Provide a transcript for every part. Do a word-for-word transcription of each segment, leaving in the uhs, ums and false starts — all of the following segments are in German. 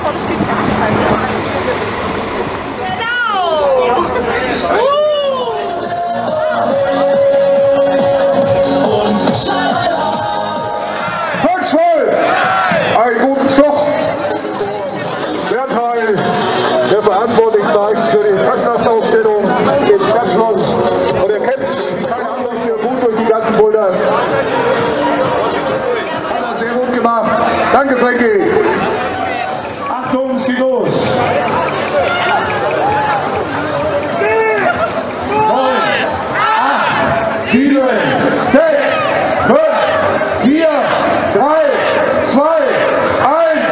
Einen guten Zug. Der Teil, der verantwortlich seid für die Fastnachtsausstellung im Stadtschloss. Und er kennt wie kein anderer hier gut durch die Gassen Bulders. Hat er sehr gut gemacht. Danke, Frankie. Achtung, es geht los. neun, acht, sieben, sechs, fünf, vier, drei, zwei, eins.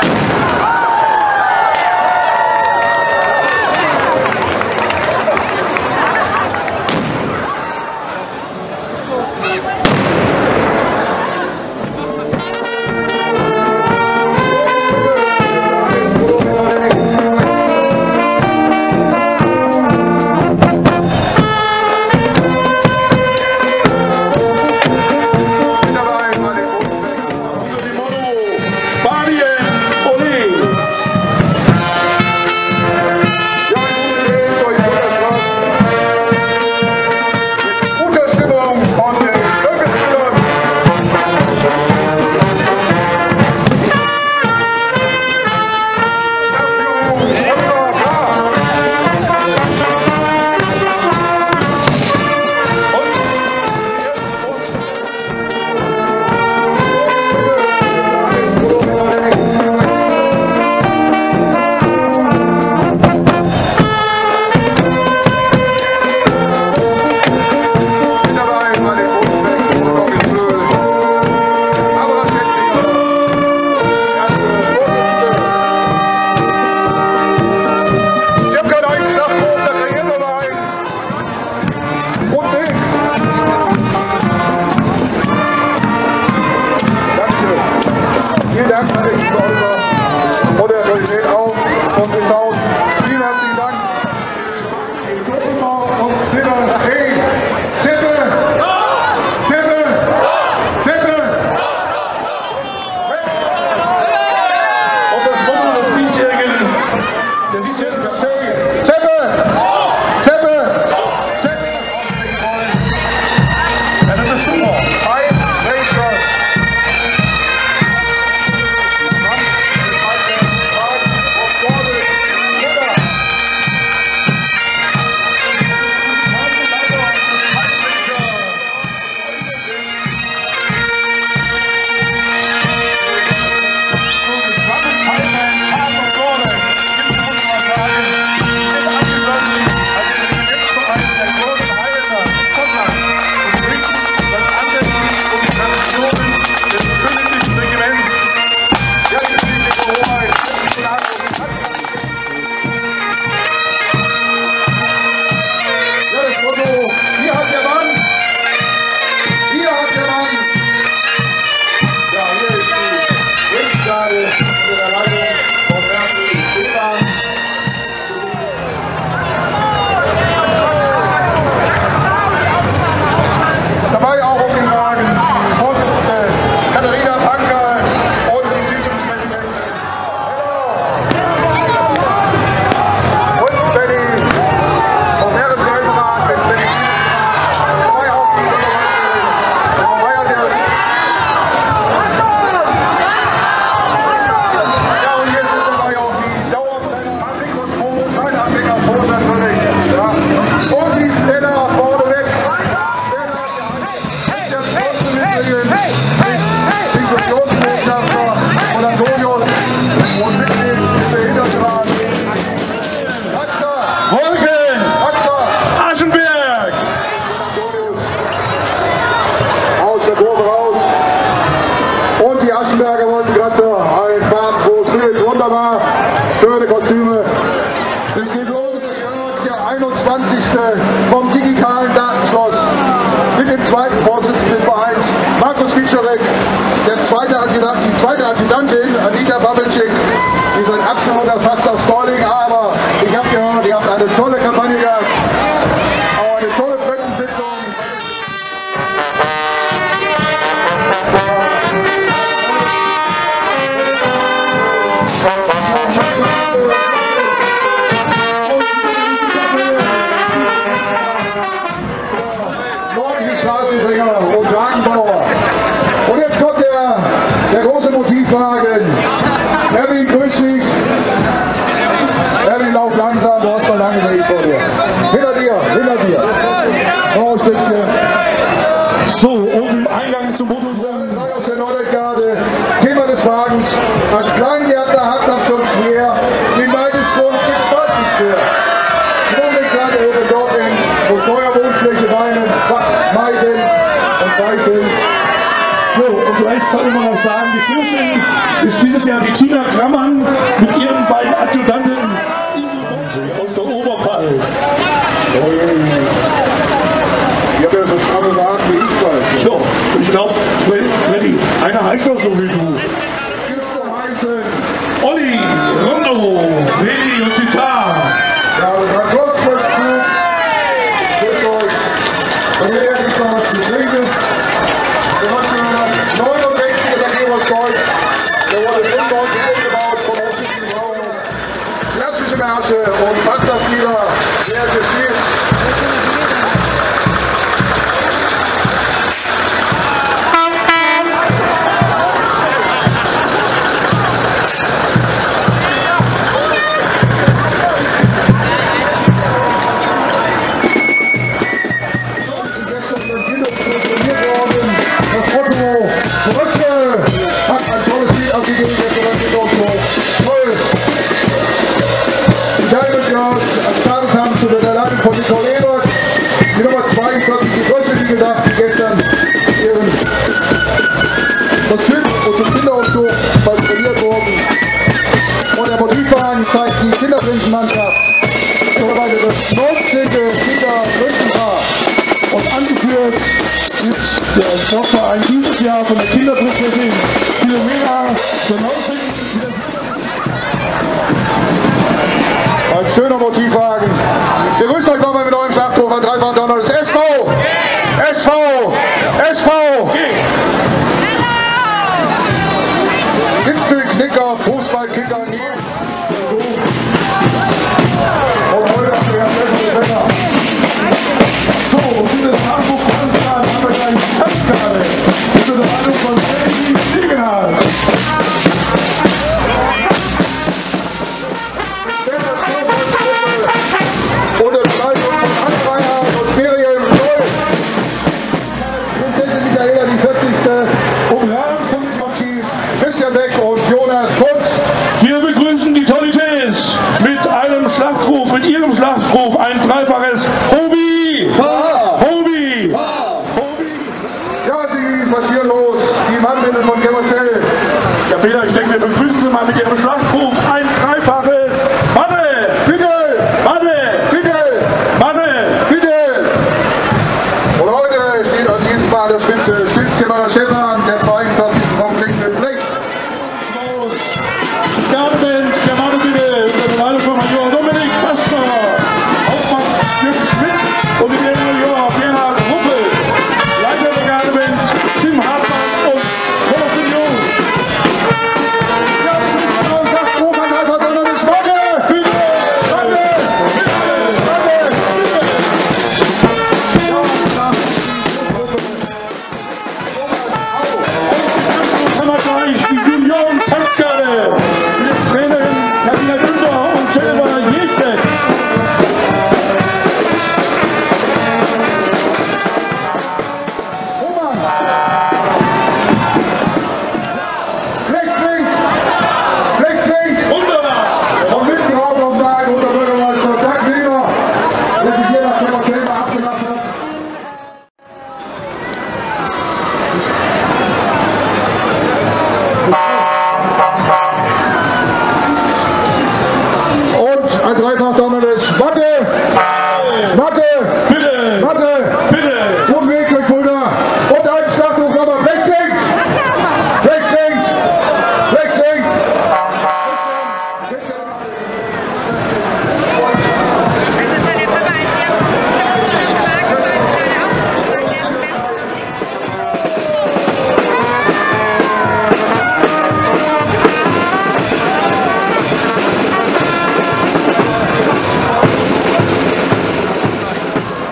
Vielen Dank, Herr Oliver. Und der Qualität auch von bis aus. Vielen herzlichen Dank. Ich gucke mal und bitte stehen. Tippe! Tippe! Tippe! Und das Motto des diesjährigen, der diesjährigen Verstärkung. Tippe! Tippe! Tippe! Ja, das ist super. Ein Racer. Dabei auch auf den Wagen die Vorsitzende Katharina Panker und die Sitzungspräsidentin. Hello! Und Benny vom Meeresreiserat mit Benny. Dabei auch die Frau Meier, der... Ja, und jetzt sind dabei auch die Dauerbrenner, Antikos Pro, sein Antiker Pro natürlich. Ja. Und die Stella vorne weg. Diskussionsbotschafter von Antonius und Mitglied des Behindertenrats. Wolken! Aschenberg! Antonius aus der Kurve raus. Und die Aschenberger wollten gerade so ein farbenfrohes Bild. Wunderbar. Schöne Kostüme. Es geht los. Der einundzwanzigste vom digitalen Datenschloss mit dem zweiten Vorsitzenden des Vereins, Markus Fitzscharek, der zweite Adjutant, die zweite Adjutantin, Anita Babelczyk, die ist ein absoluter Fastnachtstrolling, aber ich habe gehört, ihr habt eine tolle Kampagne gehabt, auch eine tolle Präsentation. Applaus Motivwagen. Erwin, grüß dich. Erwin, lauf langsam, du hast noch lange Weg vor dir. Hinter dir, hinter dir. Oh, Stückchen. So, und im Eingang zum Motodrom. Aus der Nordgarde, Thema des Wagens. Als Kleingärtner hat man schon schwer. Den Weidesgrund gibt es bald nicht mehr. Nordgarde oben dort hin, muss neuer Wohnfläche weinen, meiden und weiten. So, und vielleicht sollte man auch sagen, die Fürstin ist dieses Jahr die Tina Krammann mit ihren beiden Adjutanten aus der Oberpfalz. Ich habe ja so stramme Wagen wie ich weiß. So, und ich glaube, Freddy, einer heißt doch so wie du. Olli, Rondo, Freddy und Titan. Ja, das war Kurzfristzug. Grüß euch. Und hier ist noch was zu trinken. Wir haben neunundsechzig der Geberstolz. Der wurde fünfundneunzig umgebaut von russischen Frauen. Klassische Märsche und fast das wieder sehr gespielt. Von Nicole Ebert, die Nummer zweiundvierzig, die Deutsche, wie gesagt, die gestern ihren Kostüm und den Kinderaufzug verliert worden. Und der Motivwagen zeigt die Kinderprinzenmannschaft. Mittlerweile das neunzehnte Kinderprinzenpaar. Und angeführt ist der Sportverein dieses Jahr von der Kinderprinzessin Philomena der neunzehnten Ein schöner Motivwagen. Wir grüßen euch nochmal mit eurem Schlachtruf an Dreifach Donner. Das S V! S V! S V! Gipfelknicker, Fußballkicker, Nils. Und heute haben wir bessere Wetter. So, und in der Hamburg Tanzgarten haben wir gleich die Tanzgarde. Unter der Meinung von Freddy Stiegenhardt. Unter Begleitung von Anfreier und Miriam Zoll. Prinzessin Michaela die vierzigste. Um Rahmen von Marquis, Christian Beck und Jonas Kunz. Wir begrüßen die Tolités mit einem Schlachtruf, mit ihrem Schlachtruf, ein dreifaches Hobi! Hobi! Ja, sie marschieren los. Die Mannmittel von Gemersel. Ja, Peter, ich denke, wir begrüßen Sie mal mit ihrem Schlachtruf, ein dreifaches Warte! Fidel! Warte! Fidel! Warte! Fidel! Und heute steht an diesem Mal der Spitze Stützgeber Stefan, der zweiundvierzigste vom Klinkenden Blick. Gardement, der Mann bitte, unter der Leitung von Major Dominik Kastner, Hauptmann Jürgen Schmidt und der Major Gerhard Ruppel, Leiter der Gardement, Tim Hartmann und Thorsten Jung. Ja, und sagt Roman einfach dann das Warte! Bitte! Warte! Warte! Haben wir gleich die Junioren-Tanzgarde mit Trainerin Karina Günther und Jennifer Jestedt. Roman! Fleck blinkt! Fleck blinkt! Wunderbar! Und mitten drauf auf den Wagen unter Bürgermeister Doug Weber, der sich hier nach Gemersel abgemacht hat. Und ein Dreifach dominantes Watte! Watte! Bitte! Watte! Bitte! Guten Weg, Fulda! Und ein Schlachtruf nochmal! Wegklingt! Wegklingt! Wegklingt! Also es war der Papa, als wir mit unserem Wagen gefahren sind, hat er auch so gesagt, er hat einen besten Ausblick.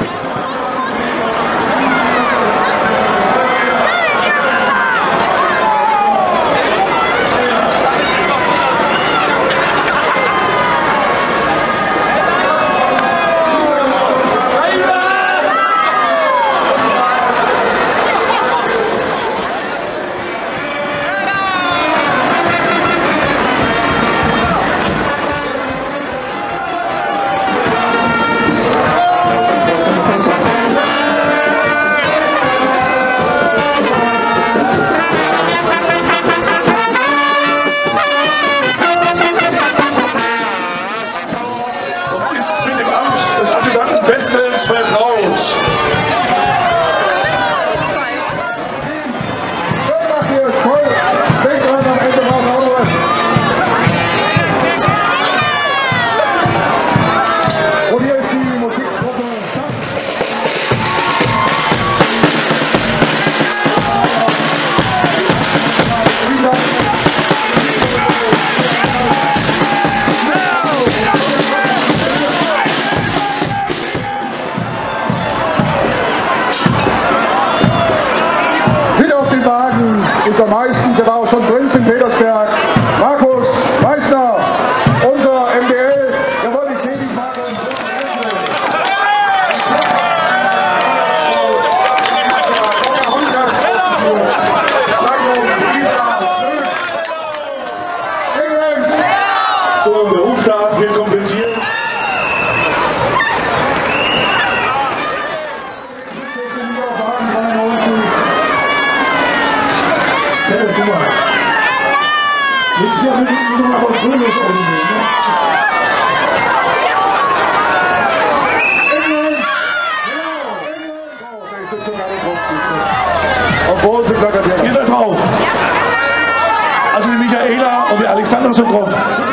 uns am meisten. Der war auch schon Prinz in Petersberg. Markus Meister, unser M D L, der wollte ich sehen, machen. So, der Hofstaat wird komplettiert. Nächstes Jahr wird es noch auf Schönes organisieren. Ihr seid drauf. Also die Michaela und die Alexandra sind drauf.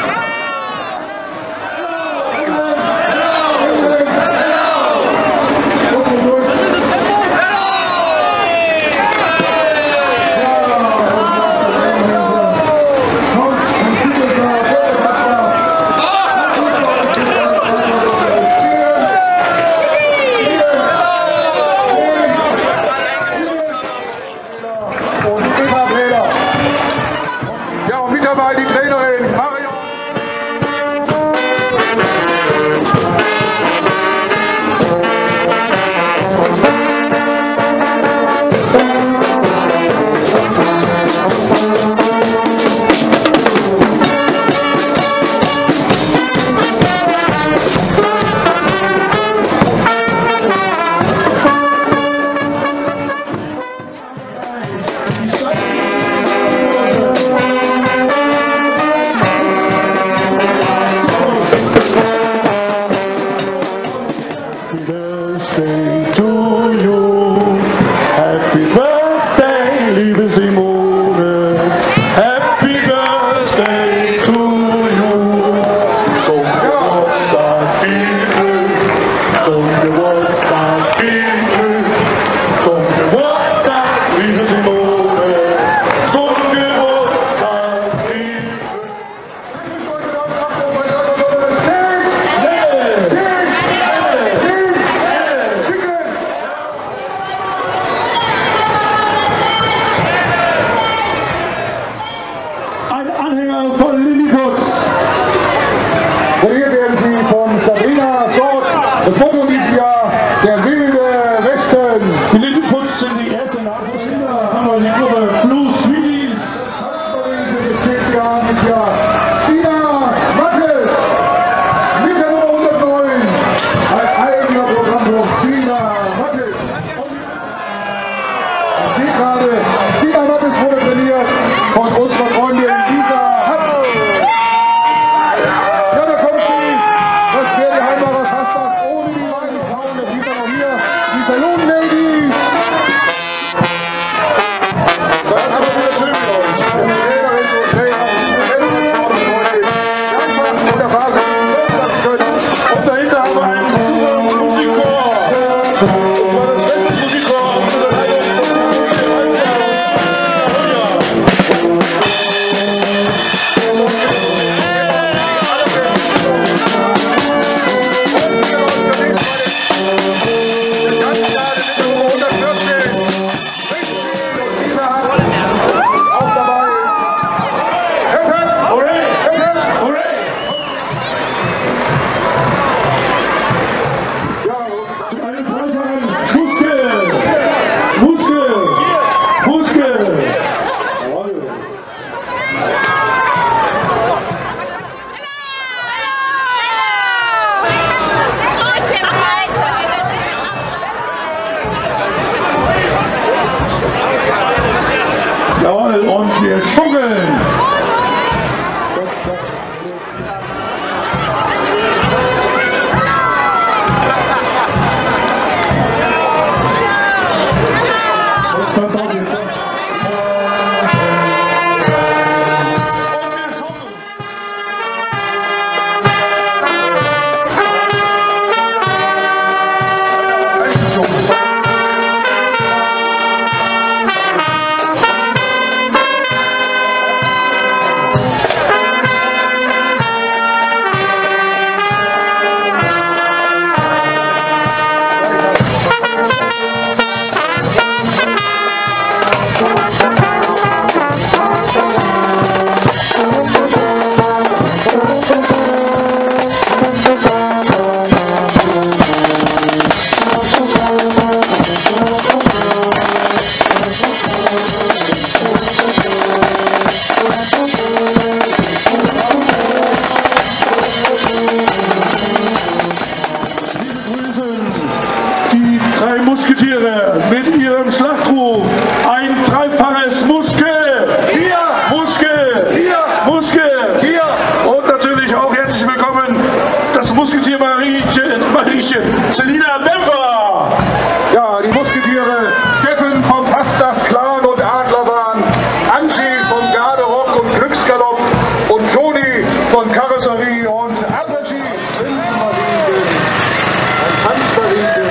Die Trainerin Marion. Birthday to you. Happy birthday, liebe Simone. Happy birthday to you. Zum Geburtstag viel Glück. Zum Geburtstag viel Glück. Zum Geburtstag, liebe Simone. Zum Geburtstag viel Glück. Anhänger von Lilliputz. Moderiert werden sie von Sabrina Sort. Das Foto dieses Jahr, der wilde Westen. Die Lilliputz sind die erste Nachwuchskinder. Haben wir die Gruppe Blue Sweeties. Das steht ja mit der Tina Mattes. Mit der Nummer hundertneun. Als eigener Programmpunkt Tina Mattes. Ich sehe gerade, Tina Mattes wurde trainiert von unserer Freundin Lisa Hatt. Musketiere mit ihrem Schlachtruf. Ein dreifaches Muskel. Hier. Muskel. Hier. Muskel. Hier. Und natürlich auch herzlich willkommen das Musketier Mariechen, Mariechen Selina Dämpfer. Ja, die Musketiere Steffen vom Fastnachtsklan und Adlerbahn, Angie vom Garderock und Glücksgalopp und Joni von Karosserie und Apres-Ski. Prinzenmariechen, ein Tanzmariechen.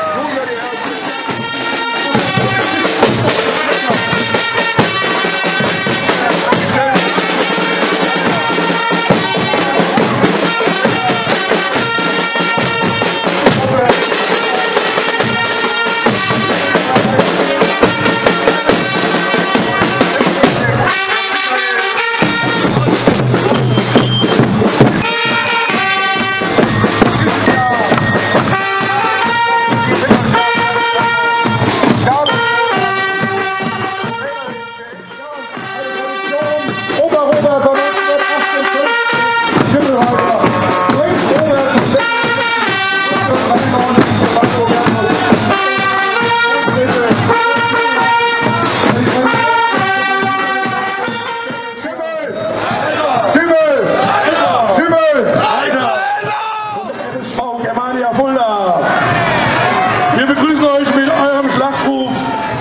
Wir begrüßen euch mit eurem Schlachtruf.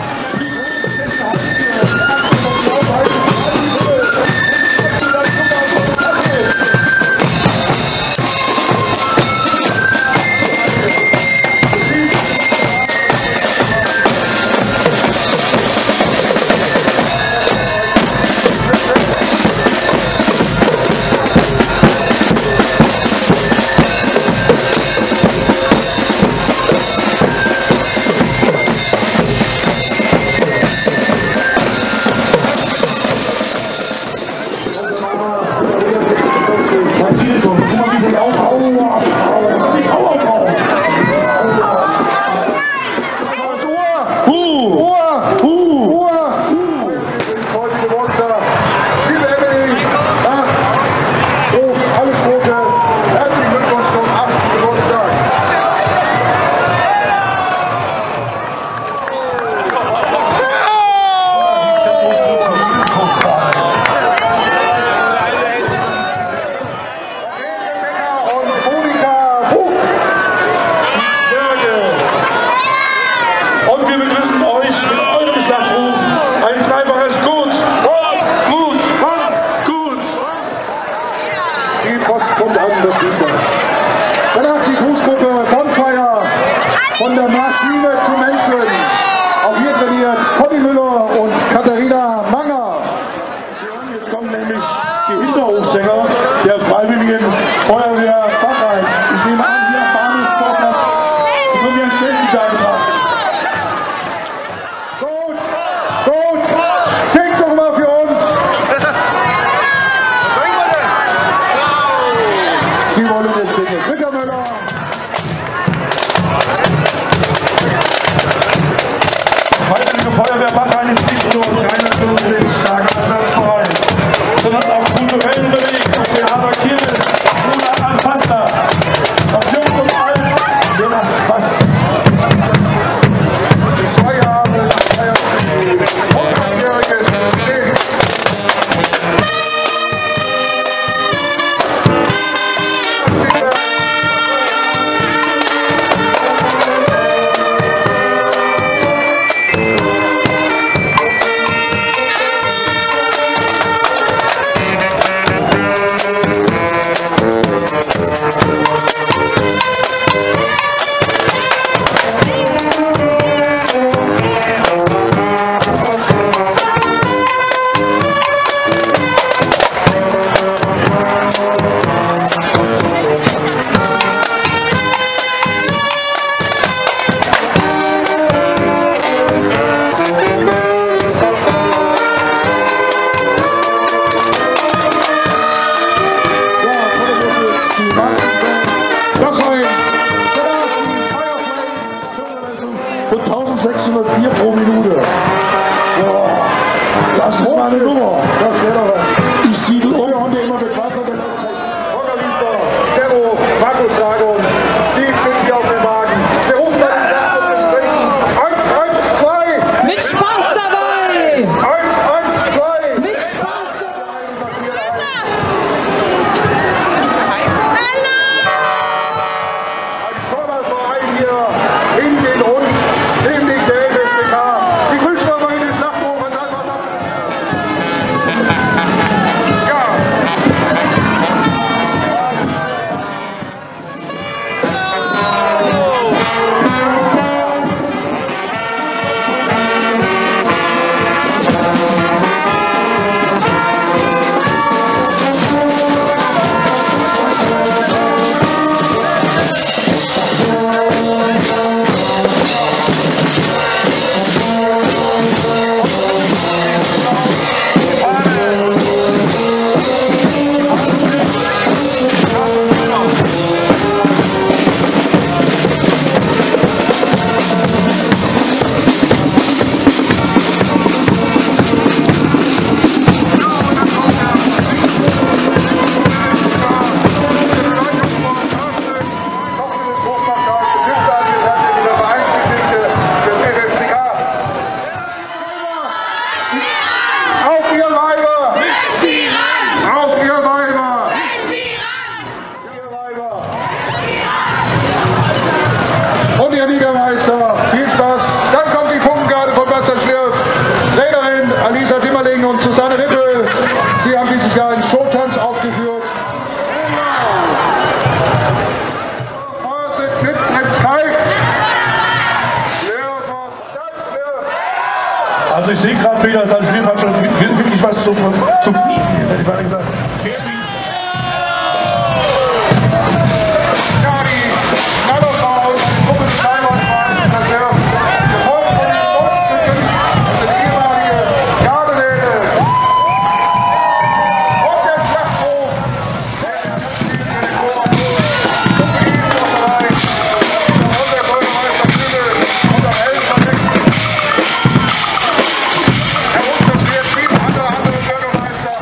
Danach die Grußgruppe Bonfire von der Maschine zu Menschen. Auch hier trainiert Conny Müller und Katharina Manger. Jetzt kommen nämlich die Hinterhofsänger der Freiwilligen Feuerwehr Bachrhein. Ich nehme an, hier am Bahnhofsportplatz haben wir ein Stellengitarre gemacht. Gut, gut, singt doch mal für uns. Die wollen jetzt singen. Ritter Müller. Freiwillige Feuerwehr Bachrhein ist nicht nur dreihundertfünfundsechzig Tage Einsatzbereit, sondern auch kulturell unterwegs auf Theater Kirmes, Monat an Fastnacht. Ob jung und alt, Austragung. Die steht hier auf dem Wagen. Der ruft dann den Sachen und sprechen. Eins, eins, zwei. Mit Spaß dabei! Eins, eins, zwei. Mit Spaß dabei! Ein toller Verein hier in den Hund, nämlich der F S C K. Die Grünstürmer in den Schlachthof und einfach mal. Ja. Auf ihr Weiber! Auf ihr Weiber! Ihr Weiber! Und ihr Ligameister, viel Spaß! Dann kommt die Pumpengarde von Bastian Schwirf, Trainerin Alisa Timmerling und Susanne Rippel. Sie haben dieses Jahr einen Showtanz aufgeführt. Vorher sind mit Prinz Kai. Also ich sehe gerade wieder, sein Spiel hat schon wirklich was zum, zum Bieten, jetzt hätte ich mal gesagt. Ja, die Nanofaul, die Gruppe Steinmann waren das wäre gefolgt von den Sportstücken und die ehemalige Gardelehne. Und der Schlachthof, der dabei. Und der Bürgermeister Kübel und am Helfer sieben andere, andere Bürgermeister.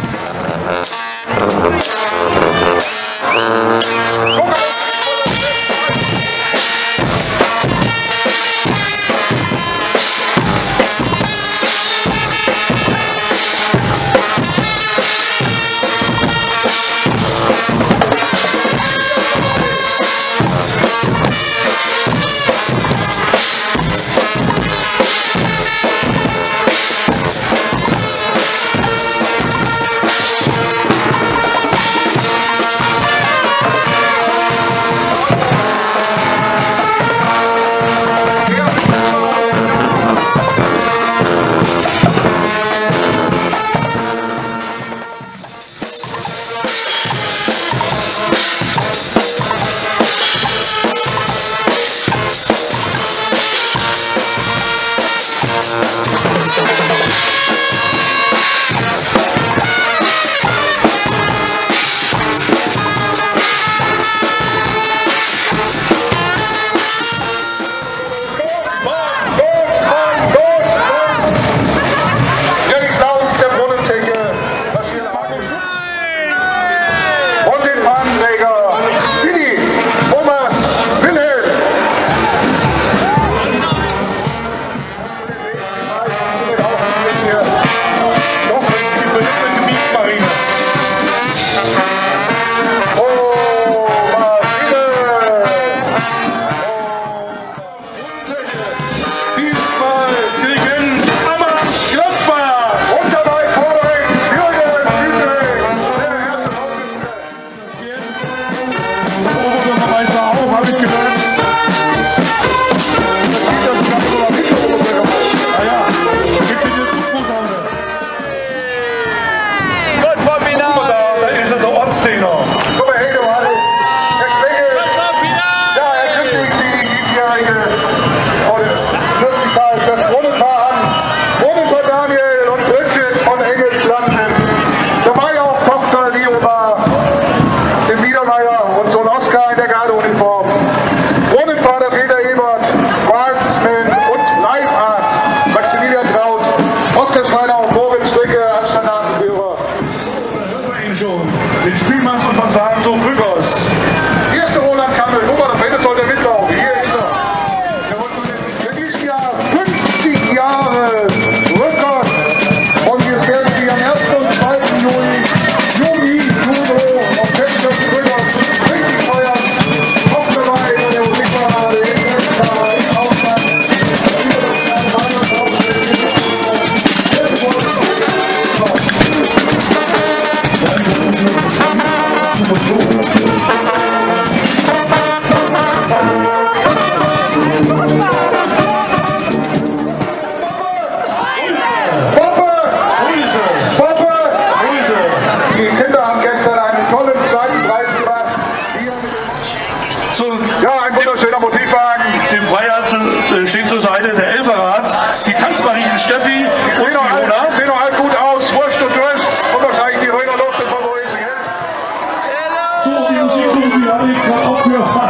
Den Spielmanns- und Fanfaren so Brückhaus. Erste Roland haben jetzt auch für